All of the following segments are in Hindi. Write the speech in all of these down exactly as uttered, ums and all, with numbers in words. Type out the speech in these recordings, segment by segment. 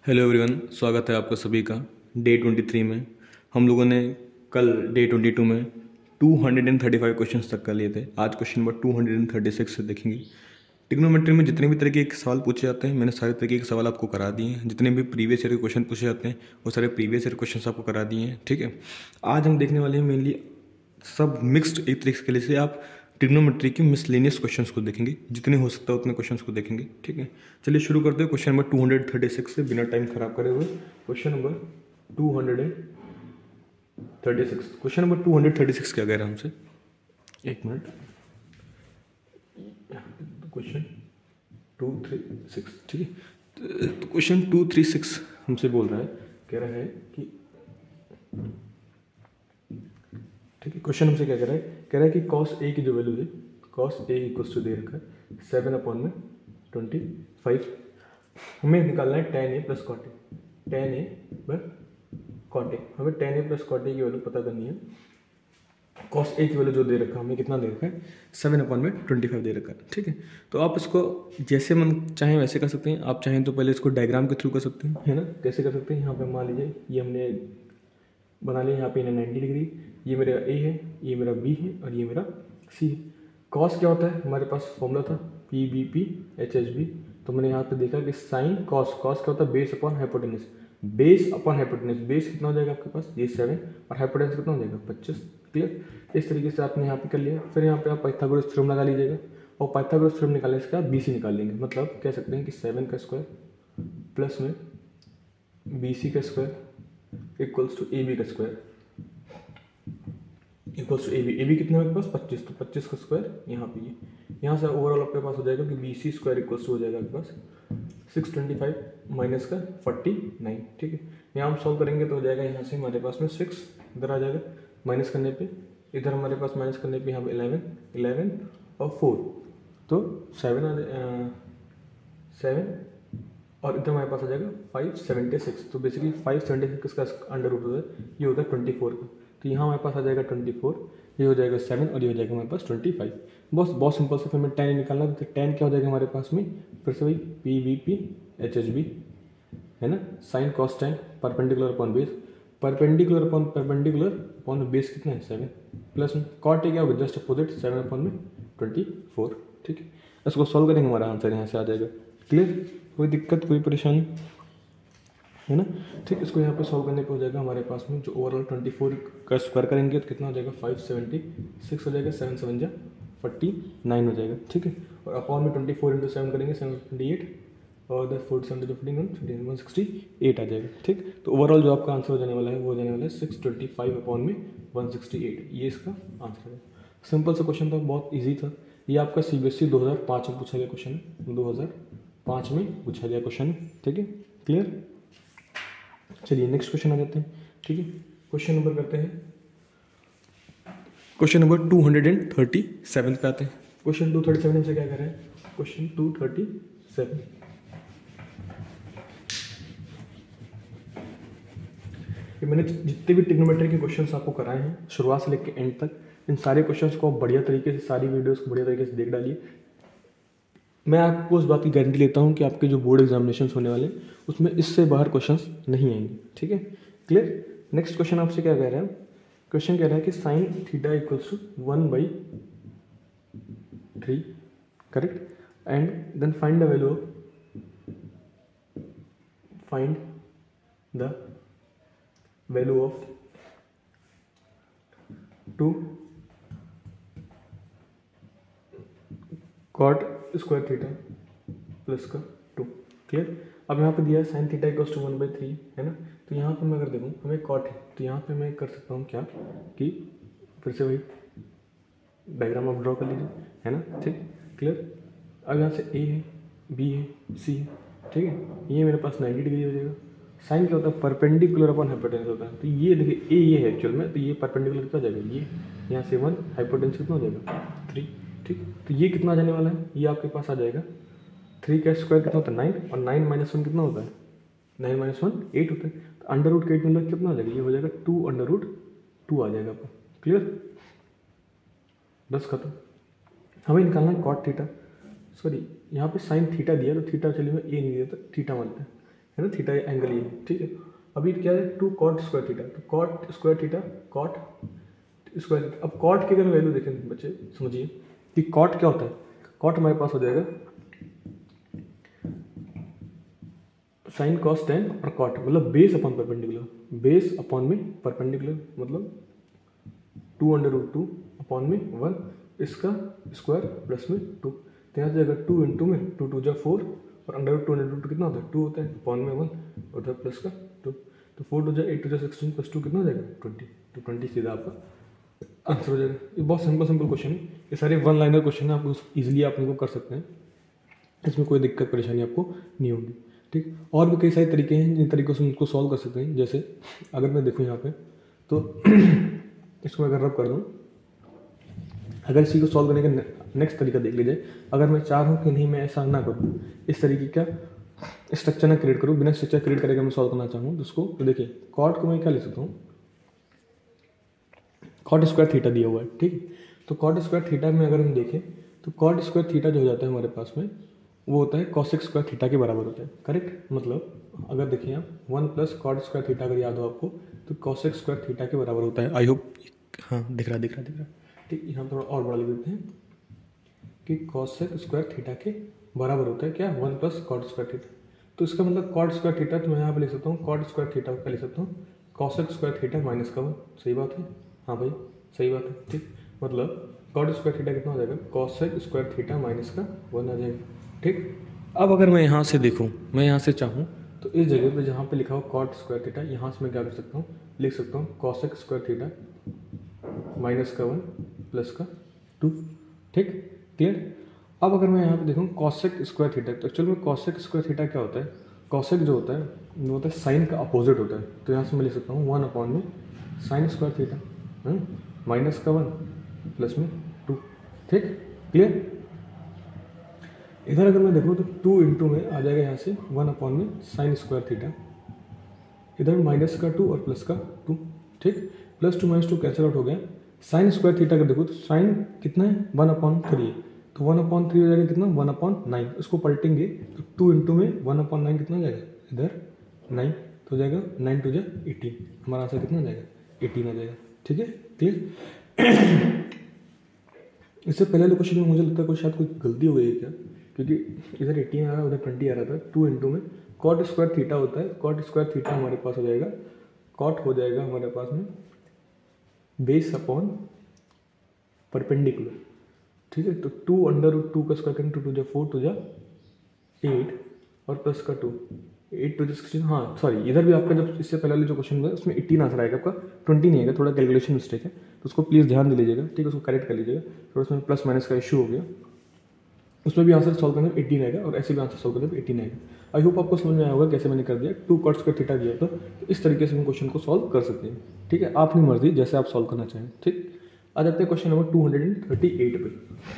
हेलो एवरीवन, स्वागत है आपका सभी का डे ट्वेंटी थ्री में। हम लोगों ने कल डे ट्वेंटी टू में two hundred thirty five questions तक कर लिए थे। आज question number two hundred thirty six से देखेंगे। ट्रिग्नोमेट्री में जितने भी तरीके के सवाल पूछे जाते हैं मैंने सारे तरीके के सवाल आपको करा दिए हैं। जितने भी प्रीवियस ईयर के क्वेश्चन पूछे जाते हैं वो सारे प्रीवियस ईयर क्वेश्चन आपको करा दिए हैं। ठीक है, आज हम देखने वाले हैं मेनली सब मिक्स्ड एक तरीके के लिए आप ट्रिग्नोमेट्री के मिसलेनियस क्वेश्चंस को देखेंगे, जितने हो सकता है उतने क्वेश्चंस को देखेंगे। ठीक है, चलिए शुरू करते हैं question number two hundred thirty six से बिना टाइम खराब करे हुए। Question number two hundred thirty six question number two hundred thirty six क्या कह रहा है हमसे, एक मिनट। क्वेश्चन टू थ्री सिक्स ठीक है, तो क्वेश्चन टू थ्री सिक्स हमसे बोल रहा है, कह रहा है कि ठीक है, क्वेश्चन हमसे क्या कह रहा है, कह रहा है कि कॉस ए की जो वैल्यू है, कॉस ए इक्वल टू दे रखा है सेवन अपॉन में ट्वेंटी फाइव। हमें निकालना है tan A plus cot A, tan A by cot A. हमें tan A plus cot A की वैल्यू पता करनी है। कॉस ए की वैल्यू जो दे रखा है हमें कितना दे रखा है, सेवन अपॉन में ट्वेंटी फाइव दे रखा है। ठीक है, तो आप इसको जैसे मन चाहें वैसे कर सकते हैं। आप चाहें तो पहले इसको डायग्राम के थ्रू कर सकते हैं, है ना। कैसे कर सकते हैं, यहाँ पे मान लीजिए ये हमने बना लिया, यहाँ पे नाइन्टी डिग्री, ये मेरा ए है, ये मेरा बी है और ये मेरा सी है। कॉस क्या होता है, हमारे पास फॉर्मूला था P B P H H B. तो मैंने यहाँ पे देखा कि साइन कॉस, कॉस क्या होता है, base upon hypotenuse, base upon hypotenuse. Base कितना हो जाएगा आपके पास, ये सेवन, और हाइपोटेनस कितना हो जाएगा, पच्चीस। क्लियर, इस तरीके से आपने यहाँ पे कर लिया। फिर यहाँ पे आप पाइथागोरस थ्योरम लगा लीजिएगा, और पाइथागोरस थ्योरम निकालने से बी सी निकाल लेंगे। मतलब कह सकते हैं कि सेवन का स्क्वायर प्लस में बी सी का square equals to A B का square equals to A B. A B कितने आपके पास, पच्चीस, तो पच्चीस का स्क्वायर यहाँ पे ये, यहाँ से ओवरऑल आपके पास हो जाएगा कि B C square equals to हो जाएगा आपके पास सिक्स ट्वेंटी फाइव माइनस का फोर्टी नाइन। ठीक है, यहाँ हम सॉल्व करेंगे तो हो जाएगा, यहाँ से हमारे पास में सिक्स इधर आ जाएगा, माइनस करने पे इधर हमारे पास माइनस करने पे यहाँ पे इलेवन, इलेवन और फोर, तो सेवन आ सेवन, और इधर हमारे पास आ जाएगा फाइव सेवेंटी सिक्स। तो बेसिकली फाइव सेवेंटी सिक्स का अंडर रूट होता है, ये होता है ट्वेंटी फोर का। तो यहाँ हमारे पास आ जाएगा ट्वेंटी फोर, ये हो जाएगा सेवन, और ये हो जाएगा हमारे पास ट्वेंटी फाइव। बस बहुत सिंपल से। फिर हमें टेन निकालना है, तो टेन क्या हो जाएगा हमारे पास में, फिर से वही P V P H H B, है ना। Sin cos tan perpendicular upon base, perpendicular upon perpendicular upon base कितना है, सेवन, प्लस में कॉट ए क्या होगा, जस्ट अपोजिट, सेवन अपॉन में ट्वेंटी फोर। ठीक है, इसको सॉल्व करेंगे, हमारा आंसर यहाँ से आ जाएगा। क्लियर, कोई दिक्कत कोई परेशानी है ना। ठीक, इसको यहाँ पे सॉल्व करने पे हो जाएगा हमारे पास में जो ओवरऑल ट्वेंटी फोर का स्क्वायर करेंगे तो कितना हो जाएगा, फाइव सेवेंटी सिक्स हो जाएगा, सेवन सेवन जा फोर्टी नाइन हो जाएगा। ठीक है, और अपॉन में ट्वेंटी फोर इंटू सेवन करेंगे, सेवन ट्वेंटी एट, और दस forty seven two fourteen one fifteen one sixty eight आ जाएगा। ठीक, तो ओवरऑल जो आपका आंसर हो जाने वाला है वो हो जाने वाला है सिक्स ट्वेंटी फाइव अपॉन में वन सिक्सटी एट। ये इसका आंसर है। सिंपल सा क्वेश्चन था, बहुत ईजी था। ये आपका सी बी एस ई दो हज़ार पाँच में पूछा गया क्वेश्चन है, दो हज़ार पाँच में पूछा गया क्वेश्चन है। ठीक है, क्लियर। चलिए नेक्स्ट क्वेश्चन आ जाते हैं। ठीक है, क्वेश्चन नंबर करते हैं, question number two hundred thirty seven पे आते हैं। क्वेश्चन टू थर्टी सेवन से क्या कर रहे हैं, क्वेश्चन टू थर्टी सेवन, मैंने जितने भी ट्रिग्नोमेट्री के क्वेश्चंस आपको कराए हैं शुरुआत से लेकर एंड तक, इन सारे क्वेश्चंस को आप बढ़िया तरीके से, सारी वीडियोस को बढ़िया तरीके से देख डालिए। मैं आपको उस बात की गारंटी लेता हूँ कि आपके जो बोर्ड एग्जामिनेशन होने वाले हैं उसमें इससे बाहर क्वेश्चंस नहीं आएंगे। ठीक है, क्लियर। नेक्स्ट क्वेश्चन आपसे क्या कह रहा है, क्वेश्चन कह रहा है कि sin theta equals to one by three, correct, and then find the value of find the value of two cot square theta plus का टू। क्लियर, अब यहाँ पे दिया है sin theta equals to one by three, है ना। तो यहाँ पे मैं अगर देखूँ हमें कॉट है, तो यहाँ पे मैं कर सकता हूँ क्या कि फिर से वही डायग्राम आप ड्रॉ कर लीजिए, है ना। ठीक, क्लियर। अब यहाँ से ए है, बी है, सी है, ठीक है, ये मेरे पास नाइन्टी डिग्री हो जाएगा। साइन क्या होता है, परपेंडिकुलर अपॉन हाइपोटेनस होता है। तो ये देखिए ए ये है एक्चुअल में, तो ये परपेंडिकुलर क्या हो जाएगा, ये यहाँ से वन, हाइपोटेनस कितना हो जाएगा, थ्री। ठीक, तो ये कितना आ जाने वाला है, ये आपके पास आ जाएगा थ्री का स्क्वायर कितना होता है, नाइन, और नाइन माइनस वन कितना होता है, नाइन माइनस वन एट होता है। तो अंडर रूट का एट मतलब कितना आ जाएगा, ये हो जाएगा टू अंडर रूट टू आ जाएगा आपका। क्लियर, बस खत्म। हमें निकालना है कॉट थीटा, सॉरी यहाँ पे साइन थीटा दिया, तो थीटा चलिए मैं ए नहीं दिया, तो थीटा मानते हैं। है ना, थीटा एंगल ये, ठीक है। अभी क्या है, टू कॉट स्क्वायर थीटा, तो cot square theta cot square theta. अब कॉट की अगर वैल्यू देखें बच्चे समझिए कि कॉट क्या होता है, कॉट हमारे पास हो जाएगा साइन कॉस टेन और कॉट मतलब base upon perpendicular, base upon में परपेंडिकुलर मतलब two under root two upon में वन, इसका स्क्वायर प्लस में टू, तो यहाँ जाएगा टू इंटू में टू टू जा फोर और under root two under root two कितना होता है, टू होता है, अपॉन में वन और उधर प्लस का टू, तो फोर टू जा एट टू जा सिक्सटीन प्लस टू कितना हो जाएगा, ट्वेंटी, तो ट्वेंटी सीधा आपका आंसर हो जाएगा। ये बहुत सिंपल सिंपल क्वेश्चन है, ये सारे वन लाइनर क्वेश्चन है, आपको ईजिली आप इनको कर सकते हैं, इसमें कोई दिक्कत परेशानी आपको नहीं होगी, ठीक। और भी कई सारे तरीके हैं जिन तरीक़ों से उनको सॉल्व कर सकते हैं। जैसे अगर मैं देखूँ यहाँ पे तो इसको मैं अगर रब कर दूँ, अगर इसी को सॉल्व करने का नेक्स्ट तरीका देख लीजिए। अगर मैं चाहूँ कि नहीं मैं ऐसा ना करूँ, इस तरीके का स्ट्रक्चर ना क्रिएट करूँ, बिना स्ट्रक्चर क्रिएट करके मैं सॉल्व करना चाहूँ तो उसको, तो देखिए कॉट को मैं क्या लिख सकता हूँ, कॉट स्क्वायर थीटा दिया हुआ है, ठीक। तो कॉट स्क्वायर थीटा में अगर हम देखें तो कॉट स्क्वायर थीटा जो हो जाता है हमारे पास में वो होता है कॉसेक स्क्वायर थीटा के बराबर होता है, करेक्ट। मतलब अगर देखिए आप one plus cot square theta अगर याद हो आपको तो कॉसेक स्क्वायर थीटा के बराबर होता है। आई होप हाँ दिख रहा दिख रहा दिख रहा ठीक। यहाँ थोड़ा और बड़ा लिख देते हैं कि कॉसेक स्क्वायर थीटा के बराबर होता है क्या, one plus cot square theta. तो इसका मतलब कॉट स्क्वायर थीटा तो मैं यहाँ पे लिख सकता हूँ, कॉट स्क्वायर थीटा का लिख सकता हूँ कॉसेक स्क्वायर थीटा माइनस का वन। सही बात है, हाँ भाई सही बात है, ठीक। मतलब कॉट स्क्वायर थीटा कितना हो जाएगा, कॉसेक स्क्वायर थीटा माइनस का वन आ जाएगा, ठीक। अब अगर मैं यहाँ से देखूँ, मैं यहाँ से चाहूँ तो इस जगह पे जहाँ पे लिखा हो कॉट स्क्वायर थीटा, यहाँ से मैं क्या कर सकता हूँ, लिख सकता हूँ कॉसेक स्क्वायर थीटा माइनस का वन प्लस का टू, ठीक, क्लियर। अब अगर मैं यहाँ पे देखूँ कॉसेक स्क्वायर थीटा, तो एक्चुअल में कॉसेक स्क्वायर थीटा क्या होता है, कॉसेक जो होता है वो होता है साइन का अपोजिट होता है। तो यहाँ से मैं लिख सकता हूँ वन अपॉन में साइन स्क्वायर थीटा माइनस का वन प्लस में टू, ठीक, क्लियर। इधर अगर मैं देखूँ तो टू इंटू में आ जाएगा यहाँ से वन अपॉन में साइन स्क्वायर थीटा, इधर माइनस का टू और प्लस का टू, ठीक। Plus two minus two cancel out हो गया। साइन स्क्वायर थीटा का देखो तो साइन कितना है, वन अपॉन थ्री है, तो वन अपॉन थ्री हो जाएगा कितना, वन अपॉन नाइन। इसको पलटेंगे तो टू इंटू में वन अपॉन नाइन कितना हो जाएगा, इधर नाइन, तो हो जाएगा नाइन टू जा एटीन, हमारा आंसर कितना हो जाएगा, एटीन आ जाएगा, ठीक है, क्लियर। इससे पहले वाले क्वेश्चन में मुझे लगता है कोई शायद कोई गलती हो गई है क्या, क्योंकि इधर एटीन आ रहा है उधर ट्वेंटी आ रहा था। टू इंटू में कॉट स्क्वायर थीटा होता है, कॉट स्क्वायर थीटा हमारे पास हो जाएगा, कॉट हो जाएगा हमारे पास में बेस अपॉन परपेंडिकुलर, ठीक है। तो टू अंडर रूट टू का स्क्वायर करेंगे, टू टू जा फोर टू जा एट और प्लस का टू, एट टू जा सिक्सटीन, हाँ सॉरी इधर भी आपका जब इससे पहले वाले जो क्वेश्चन हुआ उसमें एटीन आंसर आएगा आपका, ट्वेंटी नहीं आएगा, थोड़ा कैलकुलेशन मिस्टेक है, तो उसको प्लीज़ ध्यान दे लीजिएगा, ठीक है, उसको करेक्ट कर लीजिएगा। थोड़ा उसमें प्लस माइनस का इशू हो गया, उसमें भी आंसर सॉल्व करने में एटीन आएगा और ऐसे भी आंसर सॉल्व करने में एटीन आएगा। आई होप आपको समझ में आया होगा कैसे मैंने कर दिया, टू कॉट स्क्वायर थीटा दिया तो इस तरीके से हम क्वेश्चन को सॉल्व कर सकते हैं, ठीक है, अपनी मर्जी जैसे आप सॉल्व करना चाहें, ठीक। आ जाते हैं question number two hundred and thirty eight पे।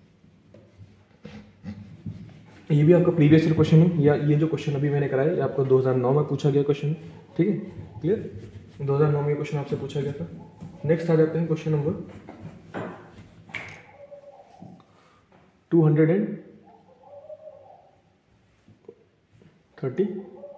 ये भी आपका प्रीवियस ईयर क्वेश्चन है, या ये जो क्वेश्चन अभी मैंने कराया ये आपको दो हज़ार नौ में पूछा गया क्वेश्चन, ठीक है, क्लियर। दो हज़ार नौ में क्वेश्चन आपसे पूछा गया था। नेक्स्ट आ जाते हैं question number two hundred and thirty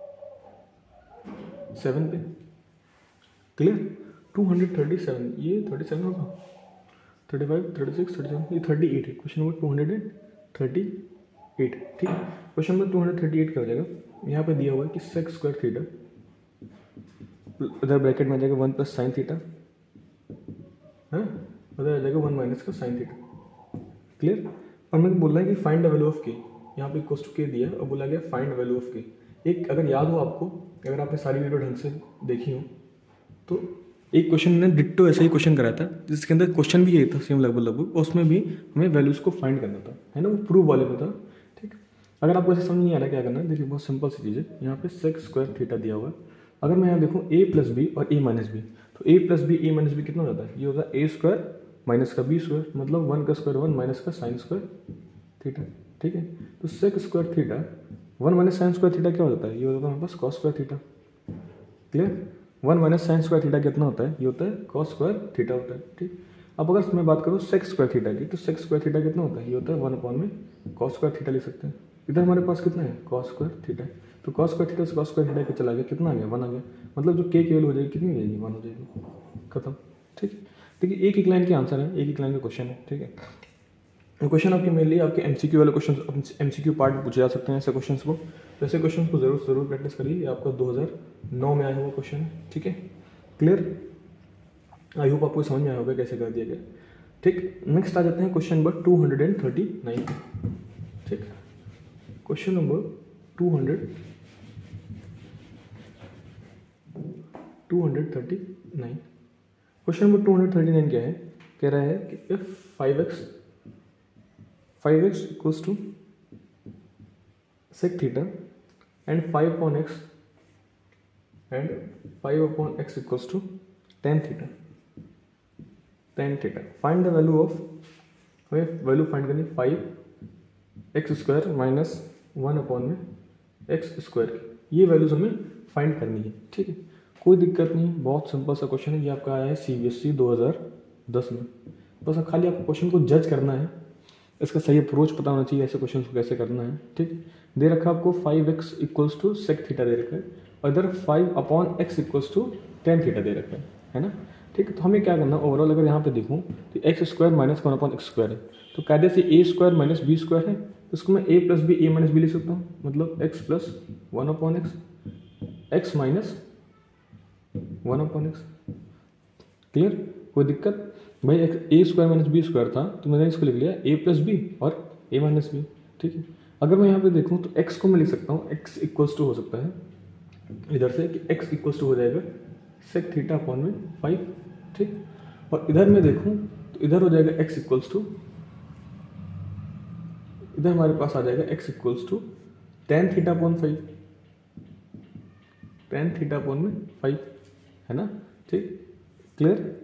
seven पे, clear. Two hundred thirty seven, ये थर्टी सेवन होगा, thirty five thirty six thirty seven, ये थर्टी एट है। Question number two hundred and thirty eight, ठीक है। Question number two hundred thirty eight क्या हो जाएगा, यहाँ पे दिया हुआ है कि सेक स्क्वायर थीटा, उधर ब्रैकेट में आ जाएगा वन प्लस साइन थीटा, है, उधर आ जाएगा वन माइनस का साइन थीटा, क्लियर। और मैं बोल रहा है कि फाइंड द वैल्यू ऑफ के, यहाँ पे इक्वल्स टू के दिया और बोला गया फाइंड वैल्यू ऑफ के। एक अगर याद हो आपको, अगर आपने सारी वीडियो ढंग से देखी हो तो एक क्वेश्चन ने डिट्टो ऐसा ही क्वेश्चन कराया था जिसके अंदर क्वेश्चन भी यही था सेम लगभग लगभग, उसमें भी हमें वैल्यूज़ को फाइंड करना था, है ना, वो प्रूव वाले में था, ठीक। अगर आपको ऐसे समझ नहीं आ रहा क्या करना है, देखिए बहुत सिंपल सी चीज़ है। यहाँ पे सेक स्क्वायर थीटा दिया हुआ है, अगर मैं यहाँ देखूँ ए प्लस बी और ए माइनस बी, तो A plus B A minus B कितना हो जाता है, ये होता है ए स्क्वायर माइनस का बी स्क्वायर, मतलब वन का स्क्वायर वन माइनस का साइन स्क्वायर थीटा, ठीक है। तो sec square theta one minus sin square theta क्या हो जाता है, ये होता है हमारे पास cos square theta, clear. One minus sin square theta कितना होता है, ये होता है कॉस स्क्वायर थीटा होता है, ठीक। अब अगर मैं बात करूँ सेक स्क्वायर थीटा की, तो सेक स्क्वायर थीटा कितना होता है, ये होता है वन अपॉन में कॉस स्क्वायर थीटा लिख सकते हैं। इधर हमारे पास कितना है, कॉस स्क्वायर थीटा, तो कॉस स्क्वायर थीटा से कॉस स्क्वायर थीटा के चला गया, कितना आ गया, वन आ गया। मतलब जो के की वैल्यू हो जाएगी कितनी रहेगी, वन हो जाएगी, खत्म। ठीक है, देखिए एक एक लाइन के आंसर है, एक एक लाइन का क्वेश्चन है। ठीक है, क्वेश्चन आपके मेनली आपके एमसीक्यू वाले क्वेश्चन, एमसीक्यू पार्ट में पूछे जा सकते हैं ऐसे क्वेश्चंस को। तो ऐसे क्वेश्चंस को जरूर जरूर प्रैक्टिस करिए, आपका दो हज़ार नौ में आया हुआ क्वेश्चन है। ठीक है, क्लियर, आई होप आपको समझ में आया होगा कैसे कर दिया गया। ठीक, नेक्स्ट आ जाते हैं question number two hundred and thirty nine. ठीक, question number two hundred two hundred thirty nine. Question number two hundred thirty nine क्या है, कह रहा है कि if five x five x equals to sec theta and five upon x and five upon x equals to tan theta tan theta find the value of, हमें वैल्यू फाइंड करनी five x square minus one upon में एक्स स्क्वायर की, ये वैल्यूज हमें फाइंड करनी है। ठीक है, कोई दिक्कत नहीं, बहुत सिंपल सा क्वेश्चन है। ये आपका आया है सीबीएसई दो हज़ार दस में। बस खाली आपको क्वेश्चन को जज करना है, इसका सही अप्रोच पता होना चाहिए, ऐसे क्वेश्चन को कैसे करना है। ठीक, दे रखा आपको five x equals to sec theta दे रखा है, और इधर five upon x equals to tan theta दे रखा है, है ना। ठीक है, तो हमें क्या करना, ओवरऑल अगर यहाँ पे देखूँ तो x square minus one upon x square है, तो कायदे से A square minus B square है, तो इसको मैं A plus B A minus B लिख सकता हूँ, मतलब x plus one upon x x minus one upon x. Clear, कोई दिक्कत भाई, x A square minus B square था तो मैंने इसको लिख लिया ए प्लस बी और ए माइनस बी। ठीक है, अगर मैं यहाँ पे देखूँ तो एक्स को मैं लिख सकता हूँ एक्स इक्वल्स टू हो सकता है इधर से कि एक्स इक्वल्स टू हो जाएगा सेक थीटा अपॉन में फाइव। ठीक, और इधर मैं देखूँ तो इधर हो जाएगा एक्स इक्वल्स टू, इधर हमारे पास आ जाएगा x equals to tan theta upon five, tan theta upon में फाइव, है ना। ठीक, क्लियर,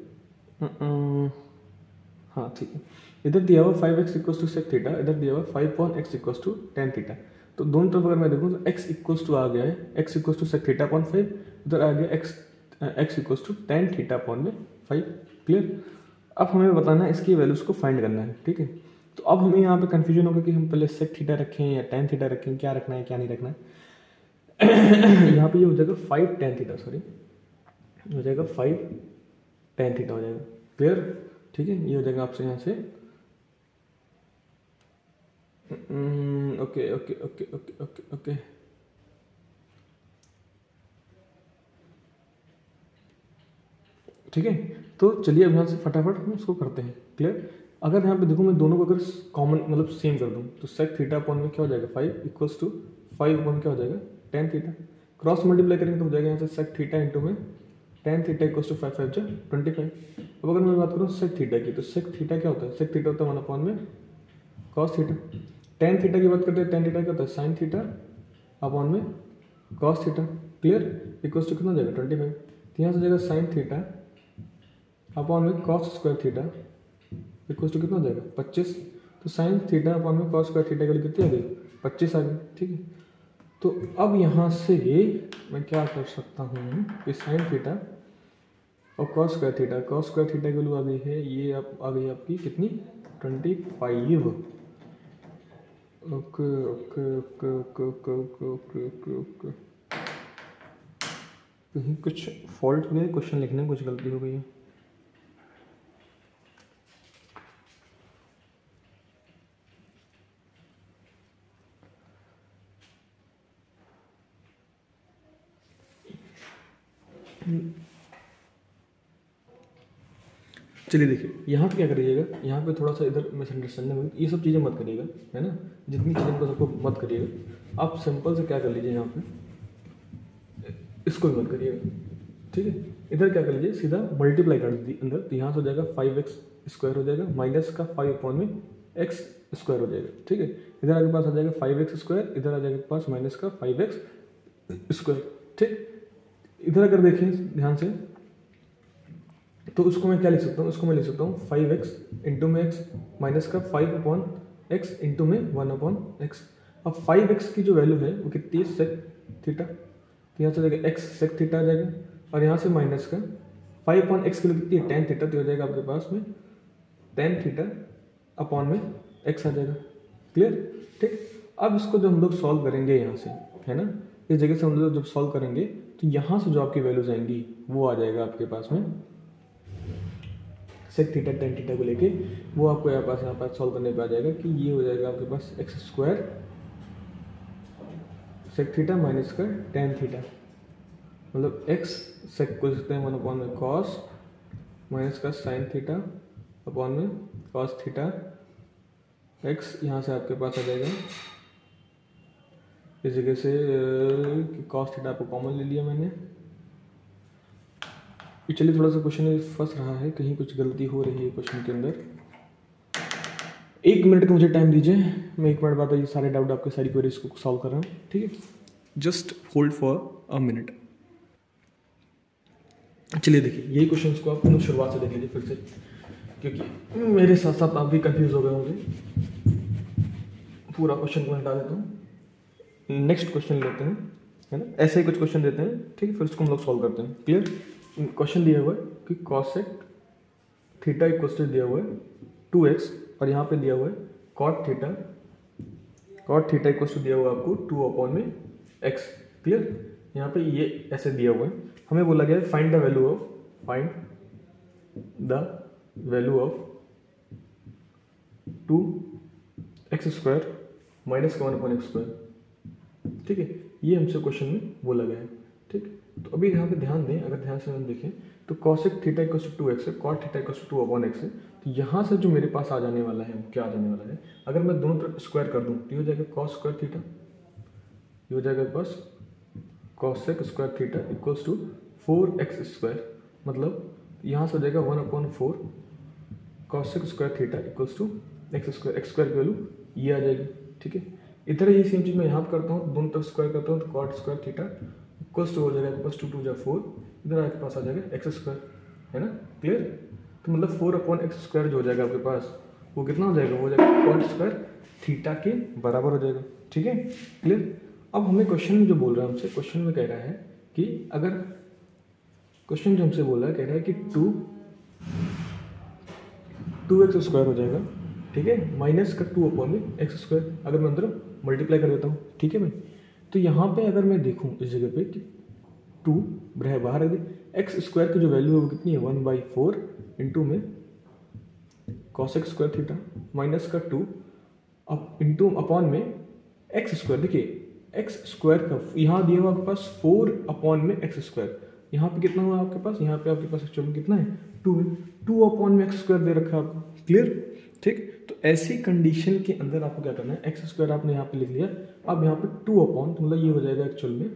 हाँ ठीक है। इधर दिया हुआ five x equals to sec theta, इधर दिया हुआ five upon x equals to tan theta, तो दोनों तरफ अगर मैं देखूँ तो एक्स इक्वल्स टू आ गया है x equals to sec theta upon five, इधर आ गया x x equals to tan theta upon में फाइव। क्लियर, अब हमें बताना है इसकी वैल्यूज को फाइंड करना है। ठीक है, तो अब हमें यहाँ पे कंफ्यूजन होगा कि हम पहले सेक थीटा रखें या टेन थीटा रखें, क्या रखना है क्या नहीं रखना है। यहाँ पे ये हो जाएगा फाइव टेन थीटा, सॉरी हो जाएगा फाइव टेन थीटा हो जाएगा। क्लियर, ठीक है, ये हो जाएगा आपसे यहाँ से okay okay okay okay okay okay ठीक है। तो चलिए अब यहाँ से फटाफट हम उसको करते हैं। क्लियर, अगर यहाँ पे देखो मैं दोनों को अगर कॉमन मतलब सेम कर दूँ तो सेक थीटा अपॉन में क्या हो जाएगा five equals to five upon क्या हो जाएगा टेन थीटा, क्रॉस मल्टीप्लाई करेंगे तो हो जाएगा यहाँ से सेक थीटा इंटू में tan theta equals to five five जो ट्वेंटी फाइव। अब अगर मैं बात करूँ सेक थीटा की, तो सेक थीटा क्या होता है, सेक थीटा होता है वन अपॉन में कॉस थीटा। टेन थीटा की बात करते हैं, टेन थीटा क्या होता है साइन थीटा अपॉन में cos theta. Clear, equals to कितना हो जाएगा ट्वेंटी फाइव। तो यहाँ से जाएगा साइन थीटा अपॉन में cos square theta equals to कितना हो जाएगा पच्चीस। तो साइन थीटा अपॉन में कॉस स्क्वायर थीटा के लिए कितनी आ गई पच्चीस आ गई। ठीक है, तो अब यहाँ से मैं क्या कर सकता हूँ कि साइन थीटा और cos square theta, cos square theta की वैल्यू आ गई है, ये आप आ गई आपकी कितनी twenty five. Okay okay okay okay okay okay okay okay okay कहीं कुछ फॉल्ट हो गया क्वेश्चन लिखने में, कुछ गलती हो गई है। चलिए देखिए यहाँ पे क्या करिएगा, यहाँ पे थोड़ा सा इधर मिसअंडरस्टैंडिंग होगी, ये सब चीज़ें मत करिएगा, है ना, जितनी चीज़ें को सबको मत करिएगा। आप सिंपल से क्या कर लीजिए, यहाँ पे इसको भी मत करिएगा। ठीक है, इधर क्या कर लीजिए सीधा मल्टीप्लाई कर दीजिए अंदर, तो यहाँ से हो जाएगा फाइव एक्स स्क्वायर हो जाएगा माइनस का फाइव अपॉन में एक्स स्क्वायर हो जाएगा। ठीक है, इधर आपके पास आ जाएगा फाइव एक्स स्क्वायर, इधर आ जाएगा पास माइनस का फाइव एक्स स्क्वायर। ठीक, इधर अगर देखें ध्यान से तो उसको मैं क्या लिख सकता हूँ, उसको मैं लिख सकता हूँ फाइव एक्स इंटू में एक्स माइनस का फाइव अपॉन एक्स इंटू में वन अपॉन एक्स। अब फाइव एक्स की जो वैल्यू है वो कितनी है सेक थीटा, तो यहाँ से जाएगा एक्स सेक थीटा आ जाएगा, और यहाँ से माइनस का फाइव अपॉन एक्स की वैल्यू कितनी है टेन थीटा, तो हो जाएगा आपके पास में टेन थीटा अपॉन में एक्स आ जाएगा। क्लियर, ठीक। अब इसको जो हम लोग सॉल्व करेंगे यहाँ से, है ना, इस जगह से हम लोग जब सॉल्व करेंगे तो यहाँ से जो आपकी वैल्यूज आएंगी वो आ जाएगा आपके पास में सेक थीटा टेन थीटा को लेके, वो आपको यहाँ पास यहाँ पास सॉल्व करने पे आ जाएगा कि ये हो जाएगा आपके पास x square sec theta minus का टेन थीटा, मतलब एक्स सेक को सकते हैं वन अपॉन में कॉस माइनस का साइन थीटा अपॉन में कॉस थीटा, एक्स यहाँ से आपके पास आ जाएगा इस जगह से कॉस थीटा आपको कॉमन ले लिया मैंने। चलिए थोड़ा सा क्वेश्चन फंस रहा है, कहीं कुछ गलती हो रही है क्वेश्चन के अंदर। एक मिनट का मुझे टाइम दीजिए, मैं एक मिनट बाद ये सारे डाउट आपके सारी क्वेरीज को सॉल्व कर रहा हूँ, ठीक है। Just hold for a minute. चलिए देखिए यही क्वेश्चन को आप शुरुआत से देख लीजिए फिर से, क्योंकि मेरे साथ साथ आप भी कंफ्यूज हो गए होंगे। पूरा क्वेश्चन को हटा देता हूँ, नेक्स्ट क्वेश्चन लेते हैं, है ना। ऐसे ही कुछ क्वेश्चन देते हैं, ठीक है, फिर उसको हम लोग सॉल्व करते हैं। क्लियर। क्वेश्चन दिया हुआ है कि कॉसेक थीटा इक्वल्स टू दिया हुआ है टू एक्स, और यहाँ पे दिया हुआ है cot theta cot theta equals to दिया हुआ है आपको टू अपॉन में एक्स। क्लियर। यहाँ पे ये ऐसे दिया हुआ है, हमें बोला गया है find the value of find the value of two x square minus का वन अपॉन एक्स स्क्वायर, ठीक है। ये हमसे क्वेश्चन में बोला गया है, ठीक। तो अभी यहाँ पे ध्यान दें, अगर ध्यान से हम देखें तो cosec theta equals to two x है, cot theta equals to two upon x है। तो यहाँ से जो मेरे पास आ जाने वाला है वो क्या आ जाने वाला है, अगर मैं दोनों तरफ स्क्वायर कर दूँ तो ये हो जाएगा कॉस स्क्वायर थीटा, ये हो जाएगा बस cosec square theta equals to four x square, मतलब यहाँ से हो जाएगा one upon four cosec square theta equals to x square, x square की वैल्यू ये आ जाएगी, ठीक है। इधर ये सेम चीज़ मैं यहाँ करता हूँ, दोनों तरफ स्क्वायर करता हूँ तो cot square theta equals to हो जाएगा आपके पास टू टू जा फोर, इधर आपके पास आ जाएगा एक्स स्क्वायर, है ना। क्लियर। तो मतलब फोर अपॉन एक्स स्क्वायर जो हो जाएगा आपके पास वो कितना हो जाएगा, वो हो जाएगा कॉट स्क्वायर थीटा के बराबर हो जाएगा, ठीक है। क्लियर। अब हमें क्वेश्चन में जो बोल रहा है हमसे, क्वेश्चन में कह रहा है कि अगर क्वेश्चन जो हमसे बोल रहा है कह रहा है कि टू टू एक्स स्क्वायर हो जाएगा, ठीक है, माइनस का टू अपॉन में एक्स स्क्वायर, अगर मैं अंदर मल्टीप्लाई कर देता हूँ, ठीक है भाई। तो यहाँ पे अगर मैं देखूँ इस जगह पे कि टू रह बाहर रख दे, एक्स स्क्वायर की जो वैल्यू है वो कितनी है वन बाई फोर इंटू में cos x square theta minus का टू अब इंटू अपॉन में एक्स स्क्वायर। देखिए एक्स स्क्वायर का यहाँ दिया हुआ आपके पास फोर अपॉन में एक्स स्क्वायर, यहाँ पे कितना हुआ आपके पास, यहाँ पे आपके पास एक्चुअली कितना है टू है, टू अपॉन में एक्स स्क्वायर दे रखा है आपको। क्लियर। ठीक। तो ऐसी कंडीशन के अंदर आपको क्या करना है, एक्स स्क्वायर आपने यहाँ पे लिख लिया, अब यहाँ पे टू अपॉन तो मतलब ये हो जाएगा एक्चुअल में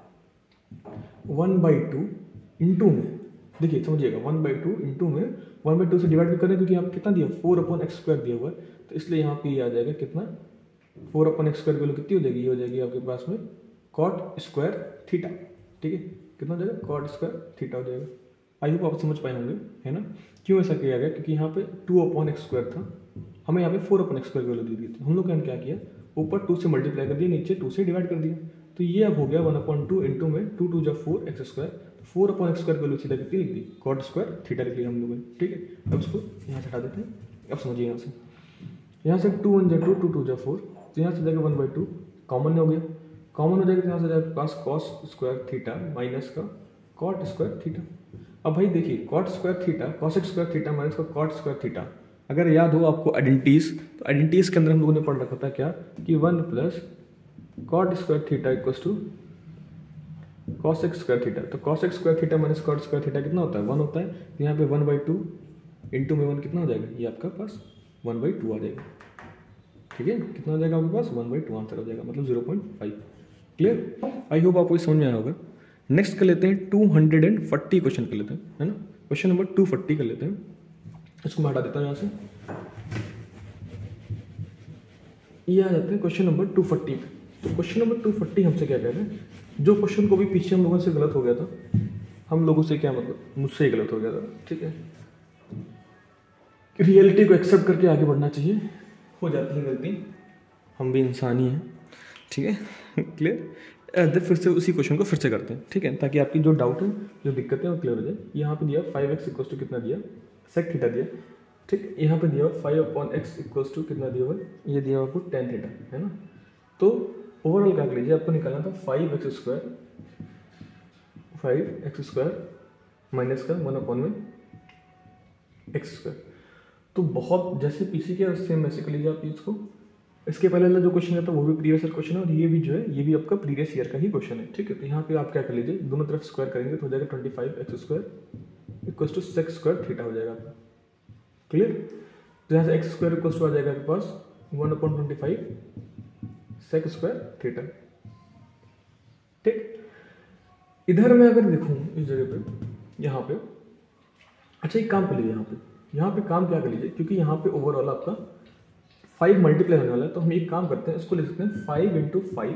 वन बाई टू इंटू में, देखिए समझिएगा वन बाई टू इंटू में वन बाई टू से डिवाइड भी करें क्योंकि यहाँ पे कितना दिया फोर अपॉन एक्स स्क्वायर दिया हुआ है, तो इसलिए यहाँ पे ये आ जाएगा कितना four upon x square value कितनी हो जाएगी, ये हो जाएगी आपके पास में कॉट स्क्वायर थीटा। ठीक है, कितना हो जाएगा कॉट स्क्वायर थीटा हो जाएगा। आई होप आप समझ पाए होंगे, है ना। क्यों ऐसा किया गया, क्योंकि यहाँ पे टू अपॉन एक्स स्क्वायर था, हमें यहाँ पे four upon x square value दी थी, तो हम लोग ने क्या किया ऊपर टू से मल्टीप्लाई कर दिया, नीचे टू से डिवाइड कर दिया, तो ये अब हो गया वन अपॉन टू इंटू में टू टू जब four x square, four upon x square value सीधा कितनी लिख दी कॉट स्क्वायर थीटा लिख लिया हम लोगों ने। ठीक है, अब इसको यहाँ से हटा देते हैं। अब समझिए यहाँ से यहाँ से टू वन जा टू टू टू जा फोर, तो यहाँ से जाएगा वन बाई टू कॉमन हो गया, कॉमन हो जाएगा तो यहाँ से जाएगा पास कॉस स्क्वायर थीटा माइनस का कॉट स्क्वायर थीटा। अब भाई देखिए cot square theta cos square theta minus का कॉट स्क्वायर थीटा, अगर याद हो आपको आइडेंटिटीज, तो आइडेंटिटीज के अंदर हम लोगों ने पढ़ रखा था क्या कि one plus cot square theta equals to cos x square theta, तो cos x square theta minus cot square theta कितना होता है वन होता है, तो यहाँ पे वन बाई टू इंटू में वन कितना हो जाएगा, ये आपका पास वन बाई टू आ जाएगा। ठीक है, कितना हो जाएगा आपके पास वन बाई टू आंसर हो जाएगा, मतलब zero point five. Clear, I hope आपको समझ में आया होगा। नेक्स्ट कर लेते हैं two hundred and forty question कर लेते हैं, है ना। क्वेश्चन नंबर टू फोर्टी कर लेते हैं, इसको मैं हटा देता हूँ यहाँ से। ये आ जाते हैं क्वेश्चन नंबर टू फोर्टी पे। तो क्वेश्चन नंबर टू फोर्टी हमसे क्या कह रहे हैं, जो क्वेश्चन को भी पीछे हम लोगों से गलत हो गया था, हम लोगों से क्या मतलब मुझसे ही गलत हो गया था। ठीक है, रियलिटी को एक्सेप्ट करके आगे बढ़ना चाहिए, हो जाती है गलती, हम भी इंसान ही हैं। ठीक है, क्लियर। फिर से उसी क्वेश्चन को फिर से करते हैं, ठीक है, ताकि आपकी जो डाउट है जो दिक्कतें हैं वो क्लियर हो जाए। यहाँ पे दिया फाइव एक्स इक्वल्स टू कितना दिया सेक थीटा दिया, ठीक। यहाँ पे दिया five upon x equals to कितना दिया हुआ, ये दिया हुआ आपको टेन थीटा, है ना। तो ओवरऑल क्या कर लीजिए, आपको निकालना था five x square five x square minus का वन अपॉन में एक्स स्क्वायर। तो बहुत जैसे पीसी के सेम वैसे कर लीजिए आप इसको। इसके पहले वाला जो क्वेश्चन था वो भी प्रीवियस ईयर क्वेश्चन है, और ये भी जो है ये भी आपका प्रीवियस ईयर का ही क्वेश्चन है, ठीक है। तो यहाँ पे आप क्या कर लीजिए, दोनों तरफ स्क्वायर करेंगे तो हो जाएगा twenty five x square equal to sec square theta हो जाएगा आपका, क्लियर। तो यहाँ से एक्स स्क्वायर इक्वल टू आ जाएगा आपके पास one upon twenty five sec square theta, ठीक। इधर मैं अगर देखूँ इस जगह पे, यहाँ पे अच्छा एक काम कर लीजिए, यहाँ पे यहाँ पे काम क्या कर लीजिए, क्योंकि यहाँ पे ओवरऑल आपका फाइव मल्टीप्लाई होने वाला है, तो हम एक काम करते हैं, इसको लिख सकते हैं five into five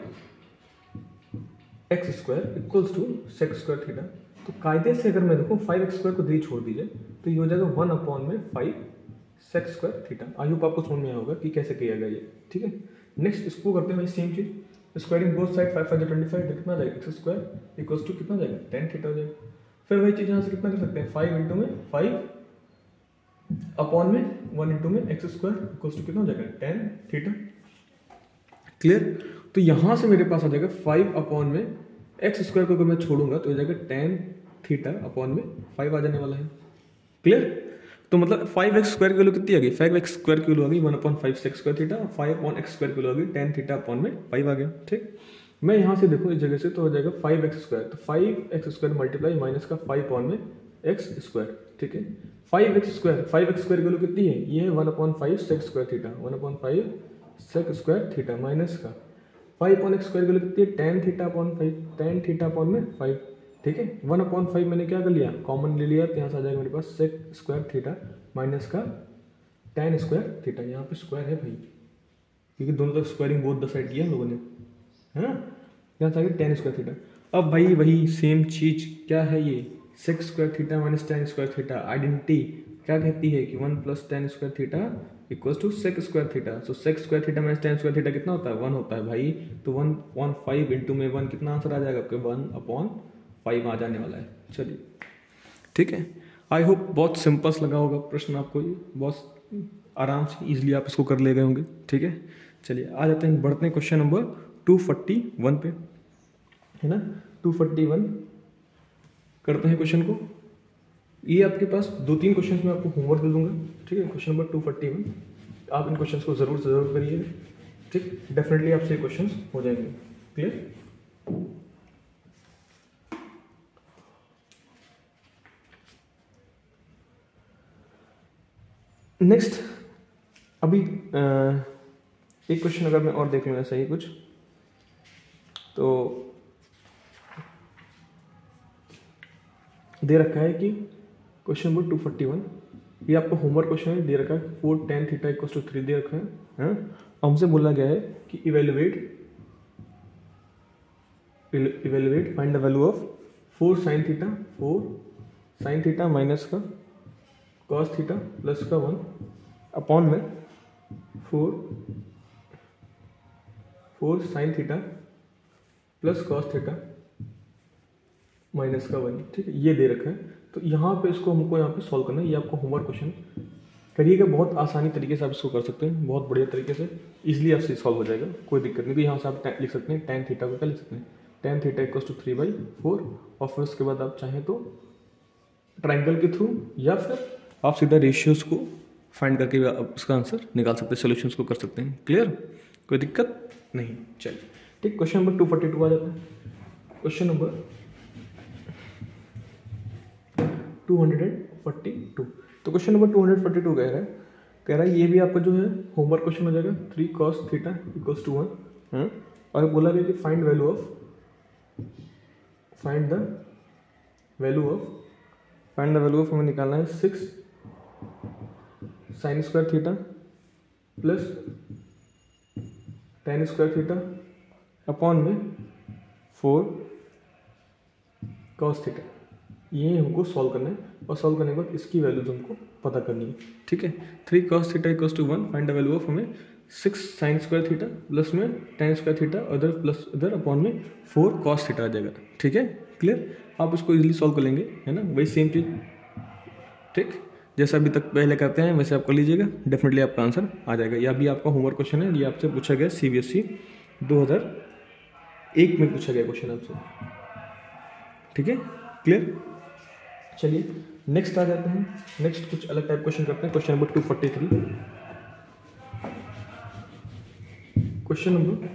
x square equals to sec square theta. तो कायदे से अगर मैं देखूँ फाइव एक्स स्क्वायर को दे छोड़ दीजिए तो ये हो जाएगा वन अपॉन में five sec square theta. I hope आपको समझ में आया होगा कि कैसे किया गया ये, ठीक है। नेक्स्ट इसको करते हैं सेम चीज, squaring both side five five twenty five, कितना आ जाएगा एक्स स्क्वायर इक्वल्स टू कितना जाएगा टेन थीटा हो जाएगा। फिर वही चीज यहाँ से कितना कर सकते हैं, फाइव इंटू में फाइव अपॉन में वन इंटू में एक्स स्क्वायर इक्वल्स टू कितना हो जाएगा टेन थीटा, क्लियर। तो यहाँ से मेरे पास आ जाएगा फाइव अपॉन में एक्स स्क्वायर को अगर मैं छोड़ूंगा तो हो जाएगा टेन थीटा अपॉन में फाइव आ जाने वाला है, क्लियर। तो मतलब फाइव एक्स स्क्वायर की वैल्यू कितनी आ गई, फाइव एक्स स्क्वायर की वैल्यू आ गई one upon five sec square theta, five upon x square की वैल्यू आ गई टेन थीटा अपॉन में फाइव आ गया, ठीक। मैं यहाँ से देखूँ इस जगह से तो हो जाएगा फाइव एक्स स्क्वायर, तो five x square multiply minus का फाइव अपॉन में एक्स स्क्वायर, ठीक है। Five x square five x square की वैल्यू कितनी है, ये है one upon five sec square theta, one upon five sec square theta minus का फाइव अपॉन एक्स स्क्वायर की वैल्यू कितनी है tan theta upon five, tan theta upon में फाइव, ठीक है। वन अपॉन फाइव मैंने क्या कर लिया, कॉमन ले लिया, तो यहाँ से आ जाएगा मेरे पास सेक स्क्वायर थीटा माइनस का टेन स्क्वायर थीटा। यहाँ पे स्क्वायर है भाई, क्योंकि दोनों तरफ स्क्वायरिंग बोथ द साइड किया हम लोगों ने, हाँ। यहाँ से आ गया टेन स्क्वायर थीटा। अब भाई वही सेम चीज क्या है, ये sec square theta minus tan square theta, identity क्या कहती है कि one plus tan square theta equals to sec square theta. So sec square theta minus tan square theta कितना होता है, वन होता है भाई। तो वन अपॉन फाइव इंटू में वन कितना आंसर आ जाएगा आपके, वन अपॉन फाइव आ जाने वाला है। चलिए ठीक है, आई होप बहुत सिंपल लगा होगा प्रश्न आपको, ये बहुत आराम से इजीली आप इसको कर ले गए होंगे, ठीक है। चलिए आ जाते हैं, बढ़ते हैं question number two forty one पे, है ना। टू फोर्टी वन करते हैं क्वेश्चन को। ये आपके पास दो तीन क्वेश्चंस में आपको होमवर्क दे दूंगा, ठीक है। Question number two forty one, आप इन क्वेश्चंस को जरूर से जरूर करिए, ठीक। डेफिनेटली आपसे ये क्वेश्चंस हो जाएंगे, क्लियर। नेक्स्ट अभी आ, एक क्वेश्चन अगर मैं और देख लूँ ऐसा ही कुछ, तो दे रखा है कि question number two forty one, ये आपको होमवर्क क्वेश्चन है, दे रखा है four tan theta equals to three दे रखा है, हाँ। हमसे बोला गया है कि evaluate evaluate find the value of four sin theta, four sin theta minus का कॉस थीटा प्लस का वन अपॉन में four four sin theta plus cos theta minus का वन, ठीक है। ये दे रखा है, तो यहाँ पे इसको हमको यहाँ पे सॉल्व करना है। ये आपको होमवर्क क्वेश्चन करिएगा, बहुत आसानी तरीके से आप इसको कर सकते हैं, बहुत बढ़िया तरीके से इजीली आपसे सॉल्व हो जाएगा, कोई दिक्कत नहीं। तो यहाँ से आप लिख सकते हैं टेन थीटा को क्या लिख सकते हैं, tan theta equals to three by four, और फिर उसके बाद आप चाहें तो ट्राइंगल के थ्रू या फिर आप सीधा रेशियोज को फाइंड करके भी आप उसका आंसर निकाल सकते हैं, सोल्यूशंस को कर सकते हैं, क्लियर, कोई दिक्कत नहीं। चलिए ठीक, question number two forty two आ जाता है। Question number two forty two, तो question number two forty two कह रहा है कह रहा है ये भी आपका जो है होमवर्क क्वेश्चन हो जाएगा, three cos theta equals to one, और बोला गया कि find value of find the value of find the value of हमें निकालना है six sin square theta plus tan square theta upon में फोर कॉस थीटा। ये हमको सॉल्व करना है, और सॉल्व करने के बाद इसकी वैल्यूज हमको पता करनी है, ठीक है। Three cos theta equals to one, find the value of हमें six sin square theta plus में tan square theta other plus other upon में फोर कॉस थीटा आ जाएगा, ठीक है, क्लियर। आप इसको इजीली सॉल्व कर लेंगे, है ना, वही सेम चीज, ठीक, जैसा अभी तक पहले करते हैं वैसे आप कर लीजिएगा, डेफिनेटली आपका आंसर आ जाएगा। यह भी आपका होमवर्क क्वेश्चन है, ये आपसे पूछा गया सी बी एस ई दो हज़ार एक में पूछा गया क्वेश्चन आपसे, ठीक है, क्लियर। चलिए नेक्स्ट आ जाते हैं, नेक्स्ट कुछ अलग टाइप क्वेश्चन करते हैं। Question number two forty three, question number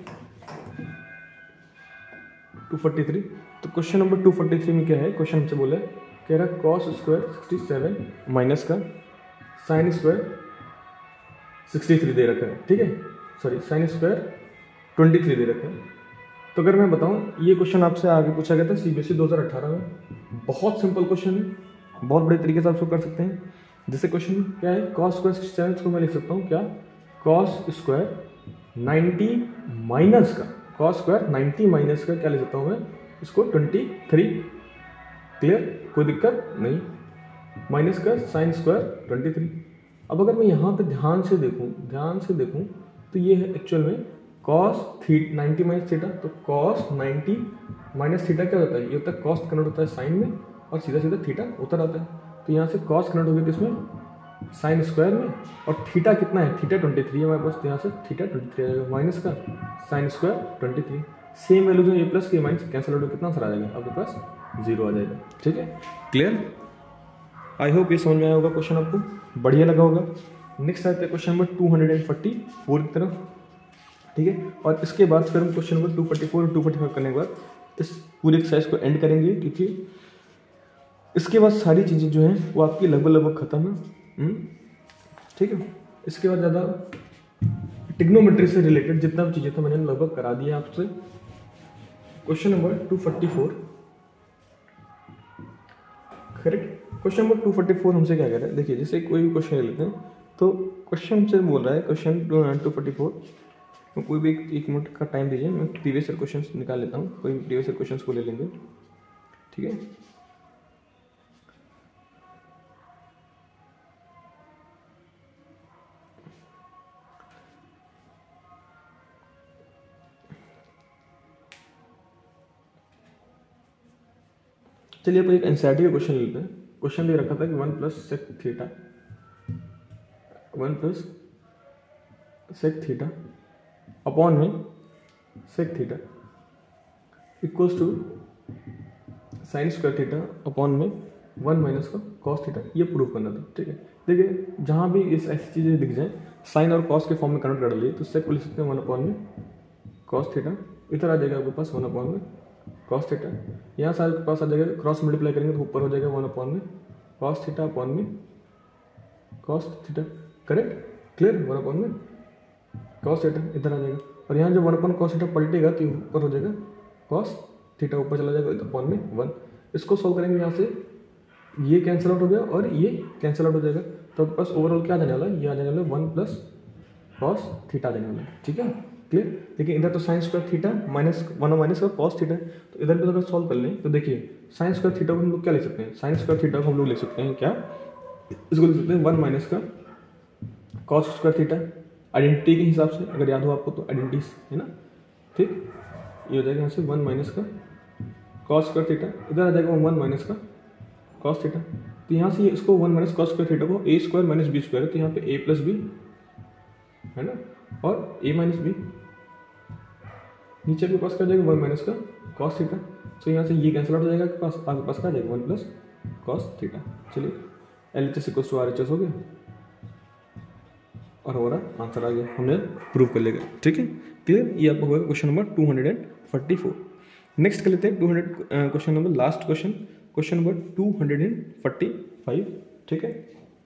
two forty three. तो question number two forty three में क्या है, क्वेश्चन हमसे बोला है, कह रहा cos square sixty seven minus का साइन स्क्वायर सिक्सटी थ्री दे रखा है, ठीक है, sorry sine square twenty three दे रखा है। तो अगर मैं बताऊं ये क्वेश्चन आपसे आगे पूछा गया था सीबीएसई दो हज़ार अठारह में, बहुत सिंपल क्वेश्चन है, बहुत बड़े तरीके से आप इसको कर सकते हैं। जैसे क्वेश्चन क्या है, कॉस स्क्वायर सिक्सटी सेवन को मैं लिख सकता हूँ क्या, कॉस स्क्वायर नाइन्टी माइनस का, कॉस स्क्वायर नाइन्टी माइनस का क्या लिख सकता हूँ मैं इसको ट्वेंटी थ्री, क्लियर, कोई दिक्कत नहीं, माइनस का साइन स्क्वायर ट्वेंटी थ्री। अब अगर मैं यहाँ पे ध्यान से देखूँ, ध्यान से देखूँ तो ये है एक्चुअल में कॉस थी नाइन्टी माइनस थीटा, तो कॉस नाइन्टी माइनस थीटा क्या होता है, ये होता है कॉस कन्वर्ट होता है साइन में और सीधा सीधा थीटा उतर आता है। तो यहाँ से कॉस कन्वर्ट हो गया किसमें, साइन स्क्वायर में, और थीटा कितना है, थीटा ट्वेंटी थ्री है हमारे पास, तो यहाँ से थीटा ट्वेंटी थ्री आ जाएगा, माइनस का sign square twenty three, same values में ए प्लस के माइनस कैंसिल आउट कितना आंसर आ जाएगा आपके पास, जीरो आ जाएगा, ठीक है, क्लियर। आई होप ये समझ में आया होगा, क्वेश्चन आपको बढ़िया लगा होगा। नेक्स्ट आते हैं question number two hundred and forty four की तरफ, ठीक है, और इसके बाद फिर हम question number two forty four two forty five करने के बाद इस पूरे एक्सरसाइज को एंड करेंगे, क्योंकि इसके बाद सारी चीज़ें जो हैं वो आपकी लगभग लगभग खत्म है, ठीक है। इसके बाद ज़्यादा ट्रिग्नोमेट्री से रिलेटेड जितना भी चीज़ें था मैंने लगभग करा दिया आपसे। Question number two forty four, correct, question number two forty four हमसे क्या कह रहा है, देखिए जैसे कोई भी क्वेश्चन ले लेते हैं, तो क्वेश्चन हमसे बोल रहा है क्वेश्चन टू फोर्टी फोर, तो कोई भी एक, एक मिनट का टाइम दीजिए, मैं प्रीवियस ईयर क्वेश्चन निकाल लेता हूँ, कोई प्रीवियस ईयर क्वेश्चन को ले लेंगे, ठीक है। चलिए अब एक एनसीईआरटी का क्वेश्चन लेते हैं। क्वेश्चन दे रखा था कि one plus sec theta, one plus sec theta upon में sec theta equals to sine square theta upon में वन माइनस का कॉस थीटा, ये प्रूफ करना था, ठीक है। देखिए जहाँ भी इस ऐसी चीज़ें दिख जाए साइन और कॉस के फॉर्म में कन्वर्ट कर लिए, तो सेक को लिख सकते हैं वन अपॉन में कॉस थीटा, इधर आ जाएगा आपके पास वन अपॉन में कॉस थीटा, यहाँ से आपके पास आ जाएगा, क्रॉस मल्टीप्लाई करेंगे तो ऊपर हो जाएगा वन अपॉन में कॉस थीटा अपॉन में cos theta, correct, clear, one upon में कॉस थीटा इधर आ जाएगा, और यहाँ जो वन अपॉन कॉस थीटा पलटेगा तो ऊपर हो जाएगा कॉस थीटा, ऊपर चला जाएगा अपॉन में वन। इसको सॉल्व करेंगे, यहाँ से ये कैंसिल आउट हो गया और ये कैंसिल आउट हो जाएगा, तो आपके पास ओवरऑल क्या आ जाने वाला है, ये आ जाने वाला है वन प्लस कॉस थीटा आ जाने वाला है, ठीक है, क्लियर। लेकिन इधर तो sine square theta minus one minus का कॉस थीटा है, तो इधर भी अगर सॉल्व कर लें तो देखिए साइन स्क्वायर थीटा को हम लोग क्या लिख सकते हैं, साइन स्क्वायर थीटा को हम लोग लिख सकते हैं क्या, इसको लिख सकते हैं वन माइनस का कॉस स्क्वायर थीटा, आइडेंटिटी के हिसाब से अगर याद हो आपको तो आइडेंटिटी है ना, ठीक, ये हो जाएगा यहाँ से वन माइनस का कॉस स्क्वायर थीटा, इधर आ जाएगा वन माइनस का कॉस थीटा, तो यहाँ से इसको one minus cos square theta को A square minus B square है, तो यहाँ पे ए प्लस बी है ना, और ए माइनस बी, नीचे आपके पास क्या जाएगा वन माइनस का कॉस थीटा, तो यहाँ से ये कैंसिल आउट हो जाएगा आपके पास, आपके पास क्या जाएगा वन प्लस कॉस थीटा। चलिए L H S equals to R H S हो गया और हमारा आंसर आ गया, हमने प्रूव कर लिया, ठीक है, क्लियर। ये आपको होगा question number two hundred and forty four. Next कर लेते हैं two hundred question number, last question, question number two hundred and forty five, ठीक है।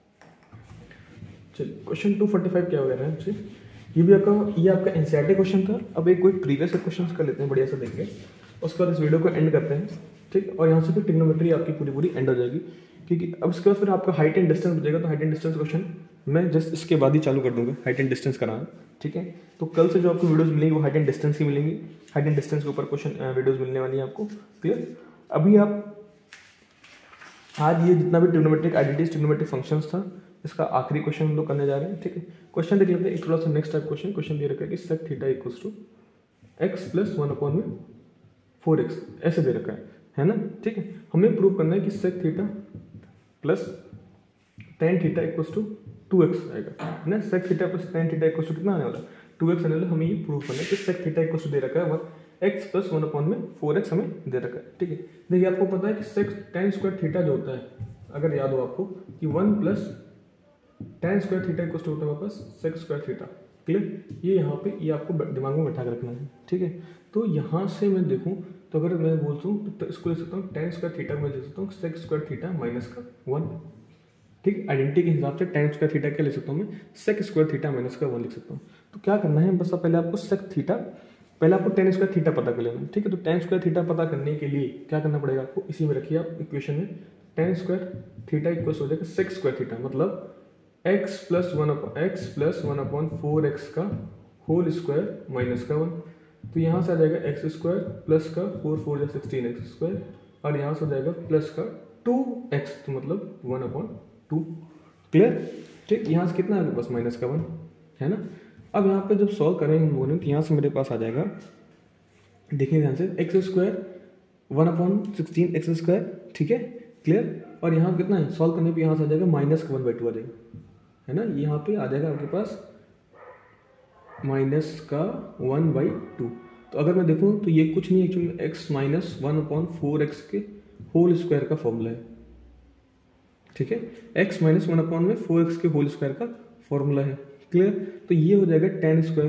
चलिए क्वेश्चन टू फोर्टी फाइव क्या हो गया है, ये भी आपका ये आपका एनसीईआरटी क्वेश्चन था। अब एक कोई प्रीवियस क्वेश्चन कर लेते हैं, बढ़िया से देखेंगे, उसके बाद इस वीडियो को एंड करते हैं, ठीक, और यहाँ से फिर ट्रिग्नोमेट्री आपकी पूरी पूरी एंड हो जाएगी, क्योंकि अब इसके बाद फिर आपका हाइट एंड डिस्टेंस बचेगा, तो हाइट एंड डिस्टेंस क्वेश्चन मैं जस्ट इसके बाद ही चालू कर दूंगा, हाइट एंड डिस्टेंस कराना, ठीक है। तो कल से जो आपको वीडियोस मिलेंगी वो हाइट एंड डिस्टेंस की मिलेंगी, हाइट एंड डिस्टेंस के ऊपर क्वेश्चन वीडियोस मिलने वाली है आपको, क्लियर। अभी आप आज ये जितना भी ट्रिग्नोमेट्रिक आइडेंटिटीज ट्रिग्नोमेट्रिक फंक्शंस था, इसका आखिरी क्वेश्चन हम लोग करने जा रहे हैं, ठीक है। क्वेश्चन देख लेते हैं एक थोड़ा सा नेक्स्ट टाइप क्वेश्चन, क्वेश्चन दे रखा है कि sec theta equals to x plus one upon में फोर एक्स, ऐसे दे रखा है है ना, ठीक है। हमें प्रूव करना है कि sec theta plus tan theta equals to two x आएगा, है ना, sec theta plus tan theta equals to कितना आने वाला, टू एक्स आने वाला। हमें ये प्रूव करना है कि सेक थीटा इक्वल्स टू दे रखा है one x plus one upon में फोर एक्स हमें दे रखा है, ठीक है। देखिए आपको पता है कि सेक्स टेन स्क्वायर थीटा जो होता है, अगर याद हो आपको कि one plus tan square theta equal to होता है वापस सेक्स स्क्वायर थीटा, क्लियर। ये यहाँ पे ये आपको दिमाग में बैठा के रखना है, ठीक है। तो यहाँ से मैं देखूँ तो अगर मैं बोलता हूँ तो इसको ले सकता हूँ टेन स्क्वायर थीटा में ले सकता हूँ सेक्स स्क्वायर थीटा माइनस का वन, ठीक। आइडेंटिटी के हिसाब से टेन स्क्वायर थीटा क्या ले सकता हूँ मैं, सेक स्क्वायर थीटा माइनस का वन लिख सकता हूँ। तो क्या करना है, बस पहले आपको सेक थीटा, पहले आपको टेन स्क्वायर थीटा पता कर लेना है, ठीक है। तो टेन स्क्वायर थीटा पता करने के लिए क्या करना पड़ेगा आपको, इसी में रखिए आप इक्वेशन में, टेन स्क्वायर थीटा इक्वल हो जाएगा सेक स्क्वायर थीटा, मतलब x plus one upon x plus one upon four x का होल स्क्वायर माइनस का वन। तो यहाँ से आ जाएगा एक्स स्क्वायर प्लस का फोर फोर या सिक्सटीन एक्स स्क्वायर, और यहाँ से हो जाएगा प्लस का टू एक्स, तो मतलब वन अपॉन टू, क्लियर, ठीक। यहाँ से कितना आ गया बस माइनस का वन, है ना। अब यहाँ पे जब सॉल्व करेंगे हम बोलें तो यहाँ से मेरे पास आ जाएगा, देखिए ध्यान से, x square one upon sixteen x square, ठीक है, क्लियर। और यहाँ कितना है, सॉल्व करने पे यहाँ से आ जाएगा माइनस का वन बाई टू आ जाएगा, है ना। यहाँ पे आ जाएगा आपके पास माइनस का वन बाई टू। तो अगर मैं देखूँ तो ये कुछ नहीं actually x minus one upon four x के होल स्क्वायर का फॉर्मूला है, ठीक है। एक्स माइनस वन अपॉन में फोर एक्स के होल स्क्वायर का फॉर्मूला है, क्लियर। तो ये हो जाएगा टेन स्क्वायर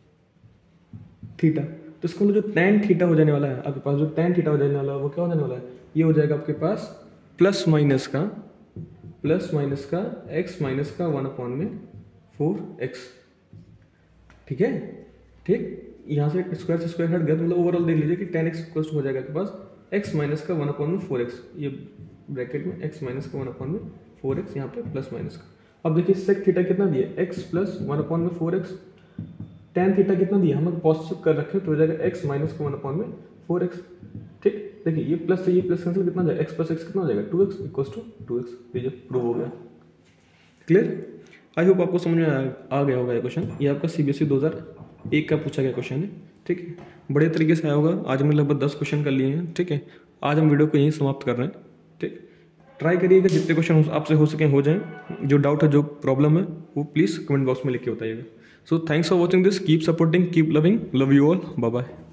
थीटा। तो इसका जो टेन थीटा हो जाने वाला है आपके पास, जो टेन थीटा हो जाने वाला है वो क्या हो जाने वाला है, ये हो जाएगा आपके पास प्लस माइनस का प्लस माइनस का एक्स माइनस का वन अपॉन में फोर एक्स, ठीक है, ठीक। यहाँ से स्क्वायर से स्क्वायर हट गया तो मतलब ओवरऑल देख लीजिए कि टेन एक्स इक्वल हो जाएगा आपके पास एक्स माइनस का वन अपॉन में फोर एक्स, ये ब्रैकेट में एक्स माइनस का वन अपॉन में फोर एक्स, यहाँ पे प्लस माइनस का। अब देखिए सेक थीटा कितना दिया, एक्स प्लस वन अपॉन में फोर एक्स, टेन थीटा कितना दिया, हम पॉजिटिव कर रखे तो हो जाएगा एक्स माइनस का वन अपॉन में फोर एक्स, ठीक। देखिए ये प्लस से ये प्लस कैंसिल, कितना हो जाएगा, एक्स प्लस एक्स कितना हो जाएगा, two x equals to two x, ये प्रूव हो गया, क्लियर। आई होप आपको समझ में आ गया होगा ये क्वेश्चन। ये आपका सीबीएसई दो हज़ार एक का पूछा गया क्वेश्चन है, ठीक है। बड़े तरीके से आया होगा। आज हमने लगभग दस क्वेश्चन कर लिए हैं, ठीक है। आज हम वीडियो को यहीं समाप्त कर रहे हैं, ठीक। ट्राई करिएगा जितने क्वेश्चन आपसे हो सके हो जाएं। जो डाउट है, जो प्रॉब्लम है, वो प्लीज़ कमेंट बॉक्स में लिख के बताइएगा। So thanks for watching this, keep supporting, keep loving, love you all, bye bye.